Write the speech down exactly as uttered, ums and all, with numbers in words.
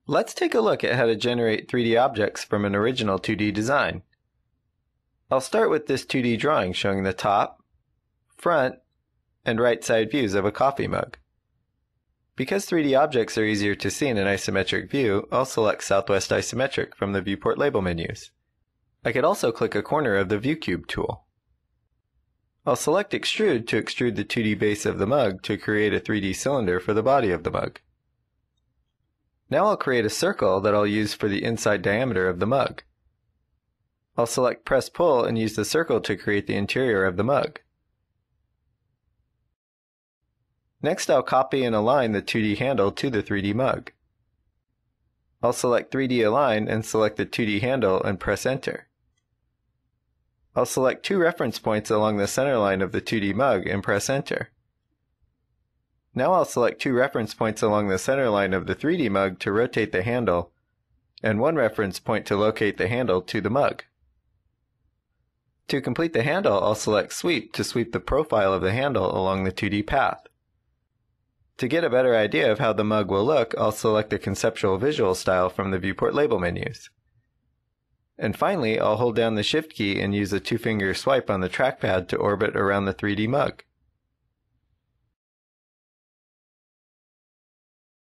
Let's take a look at how to generate three D objects from an original two D design. I'll start with this two D drawing showing the top, front, and right side views of a coffee mug. Because three D objects are easier to see in an isometric view, I'll select Southwest Isometric from the Viewport label menus. I could also click a corner of the View Cube tool. I'll select Extrude to extrude the two D base of the mug to create a three D cylinder for the body of the mug. Now I'll create a circle that I'll use for the inside diameter of the mug. I'll select Press Pull and use the circle to create the interior of the mug. Next I'll copy and align the two D handle to the three D mug. I'll select three D Align and select the two D handle and press Enter. I'll select two reference points along the center line of the two D mug and press Enter. Now I'll select two reference points along the center line of the three D mug to rotate the handle, and one reference point to locate the handle to the mug. To complete the handle, I'll select Sweep to sweep the profile of the handle along the two D path. To get a better idea of how the mug will look, I'll select the Conceptual Visual Style from the Viewport label menus. And finally, I'll hold down the Shift key and use a two-finger swipe on the trackpad to orbit around the three D mug.